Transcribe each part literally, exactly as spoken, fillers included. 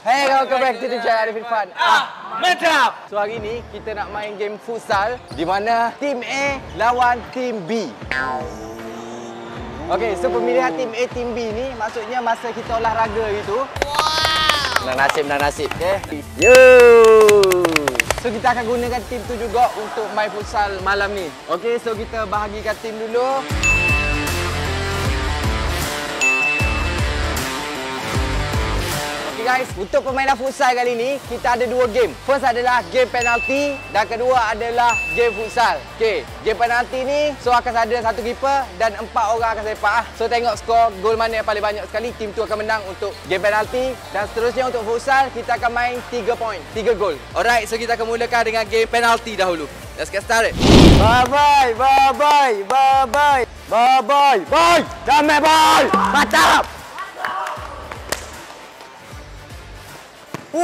Hey, welcome back to the channel Arif Irfan. Ah, mantap! So hari ni kita nak main game futsal di mana tim A lawan tim B. Okey, so pemilihan tim A, tim B ni maksudnya masa kita olahraga gitu. Wow! Nak nasib, nak nasib. Okey. Yo! So kita akan gunakan tim tu juga untuk main futsal malam ni. Okey, so kita bahagikan tim dulu. Guys, untuk permainan futsal kali ni kita ada dua game. First adalah game penalti dan kedua adalah game futsal. Okey, game penalti ni so akan ada satu keeper dan empat orang akan sepak. So tengok skor gol mana yang paling banyak sekali, tim tu akan menang untuk game penalti. Dan seterusnya untuk futsal kita akan main tiga point, tiga gol. Alright, so kita akan mulakan dengan game penalti dahulu. Let's get started. Bye bye, bye bye, bye bye. Bye bye, bye. Damai boy. Mantap. Wow!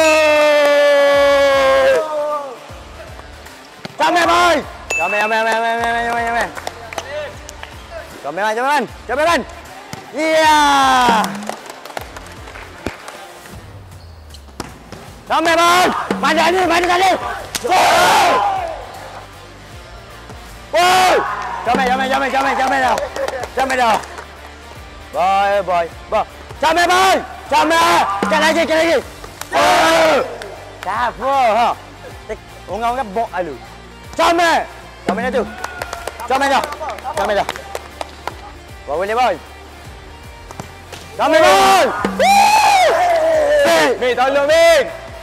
Jamai boy! Jamai, jamai, jamai, jamai, jamai, jamai, jamai. Jamai man, jamai man, jamai man. Iya! Jamai boy! Mana ni, mana kali? Wow! Wow! Jamai, jamai, jamai, jamai, jamai dah. Jamai dah. Boy, boy, boy. Jamai boy! Jamai! Sekali lagi, sekali lagi. Oh! Tak apa ha. Orang-orang bok alu. Jamai. Jamai dah tu. Jamai dah. Jamai dah. Bawa boleh boy. Jamai boy. Ming, tolong Ming.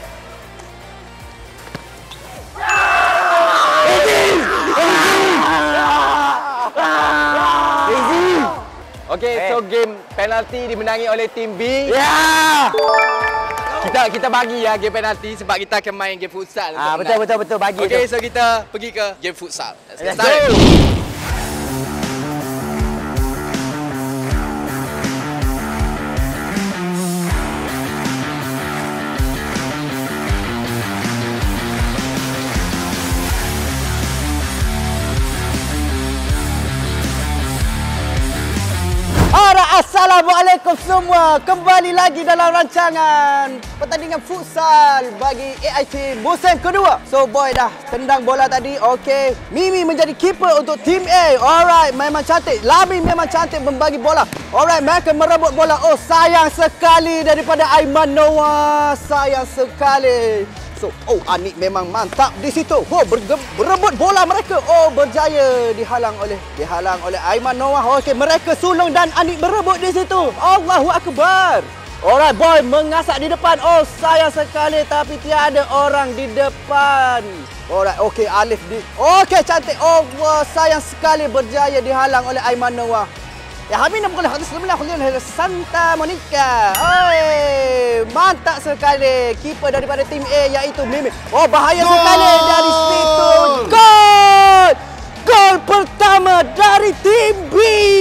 Easy. Okey, so game penalti dimenangi oleh tim B. Ya. Kita kita bagi ya game penalti sebab kita akan main game futsal. Ah, betul betul betul bagi. Okey, so kita pergi ke game futsal. Let's get started. Assalamualaikum semua. Kembali lagi dalam rancangan pertandingan futsal bagi A I T musim kedua. So boy dah tendang bola tadi. Okey, Mimi menjadi keeper untuk tim A. Alright, memang cantik. Lami memang cantik membagi bola. Alright, mereka merebut bola. Oh, sayang sekali daripada Aiman Noah. Sayang sekali. So, oh Anik memang mantap di situ. Oh, berebut bola mereka. Oh, berjaya dihalang oleh dihalang oleh Aiman Noah. Okey, mereka sulung dan Anik berebut di situ. Allahu Akbar. Alright, boy mengasak di depan. Oh, sayang sekali tapi tiada orang di depan. Alright, okey Alif di. Okey, cantik. Oh, wah, sayang sekali berjaya dihalang oleh Aiman Noah. Ya, kami nak boleh hadis sebelah kuliah Santa Monica. Oi, mantap sekali keeper daripada tim A iaitu Mimi. Oh, bahaya no. sekali dari situ. Gol! Gol pertama dari tim B.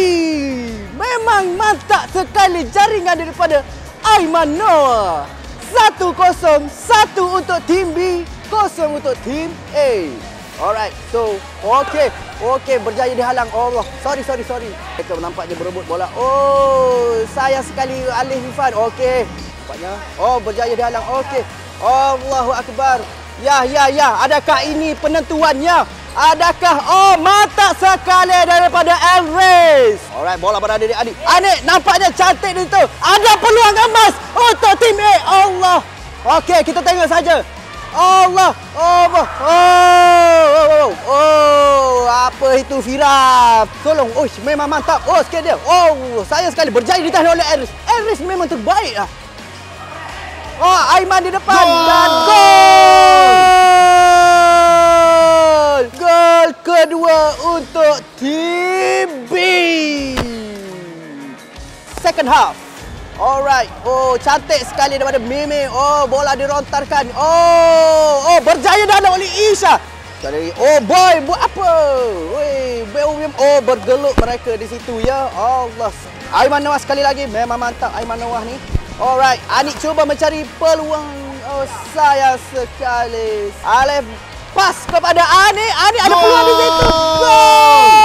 Memang mantap sekali jaringan daripada Aiman Noah. satu kosong, satu untuk tim B, kosong untuk tim A. Alright, so okey, okey berjaya dihalang. Oh, sorry, sorry, sorry. Mereka nampaknya berebut bola. Oh, sayang sekali Alif Irfan. Okey, nampaknya. Oh, berjaya dihalang. Okey. Allahu Akbar. Ya, ya, ya. Adakah ini penentuannya? Adakah? Oh, mantap sekali daripada Elris. Alright, bola berada di Anik. Anik nampaknya cantik di situ. Ada peluang emas untuk tim A. Allah. Okey, kita tengok saja. Allah, Allah, oh, oh, oh, oh, apa itu Fira? Tolong, oh, memang mantap. Oh, sikit dia. Oh, sayang sekali berjaya ditahan oleh Elris. Elris memang terbaik lah. Oh, Aiman di depan gol! Dan gol! Gol kedua untuk tim B. Second half. Alright. Oh, cantik sekali daripada Mimi. Oh, bola dirontarkan. Oh, oh berjaya dihalang oleh Isha. Oh, boy, buat apa? Weh, oh, bergelut mereka di situ ya. Allah. Aiman Noah sekali lagi. Memang mantap Aiman Noah ni. Alright, Anik cuba mencari peluang. Oh, sayang sekali. Alif pas kepada Anik. Anik ada peluang di situ. Gol!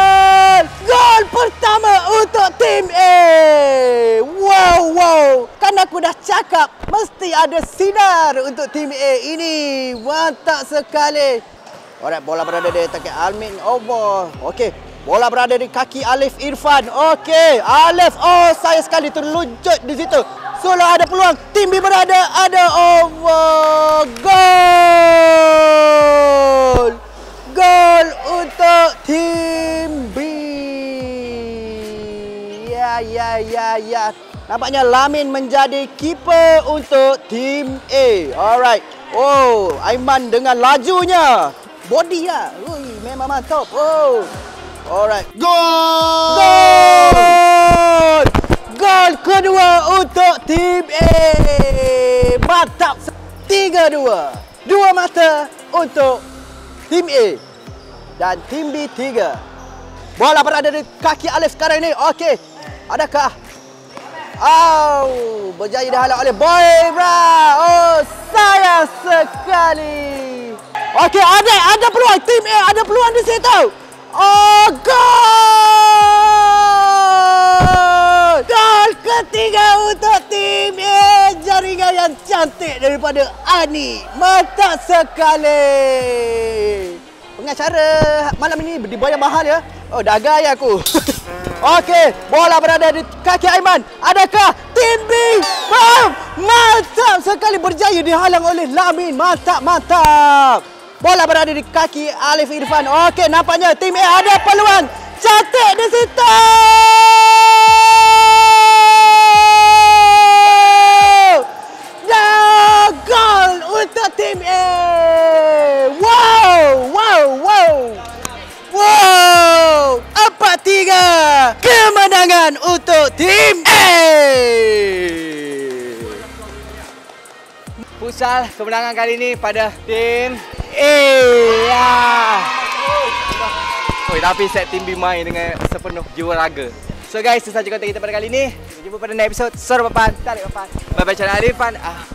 Gol pertama untuk tim A. Wow, wow. Kan aku dah cakap mesti ada sinar untuk tim A ini. Mantap sekali. Alright, bola berada di kaki Almin over. Okey, bola berada di kaki Alif Irfan. Okey, Alif, oh saya sekali terluncut di situ. Solo ada peluang. Tim B berada ada over. Gol. Gol untuk tim B. Ya, ya, ya, ya. Nampaknya Lamin menjadi keeper untuk tim A. Alright. Oh, Aiman dengan lajunya. Body lah. Ui, memang mantap. Oh. Alright. Gol! Gol! Gol kedua untuk tim A. Mantap. tiga dua. Dua mata untuk tim A. Dan tim B tiga. Bola berada di kaki Alif sekarang ini. Okey. Adakah? Oh, berjaya dihalau oleh Boybra. Oh, sayang sekali. Okey, ada ada peluang tim A, ada peluang di situ. Oh, gol! Gol ketiga untuk tim A. Jaringan yang cantik daripada Ani. Mantap sekali. Pengacara malam ini dibayar mahal ya. Oh, dah gaya aku. Okey, bola berada di kaki Aiman. Adakah tim B? Oh, mantap sekali, berjaya dihalang oleh Lamin. Mantap, mantap. Bola berada di kaki Alif Irfan. Okey, nampaknya tim A ada peluang. Cantik di situ. Dan gol untuk tim A. Wow, wow, wow. Wow, empat tiga. Kemenangan untuk tim A. Futsal kemenangan kali ini pada tim A. Ya. Oh, tapi set tim B main dengan sepenuh jiwa raga. So guys, itu saja konten kita pada kali ini. Kita jumpa pada next episode. Sorry papan, tarik papan. Bye bye channel Arifan. Ah.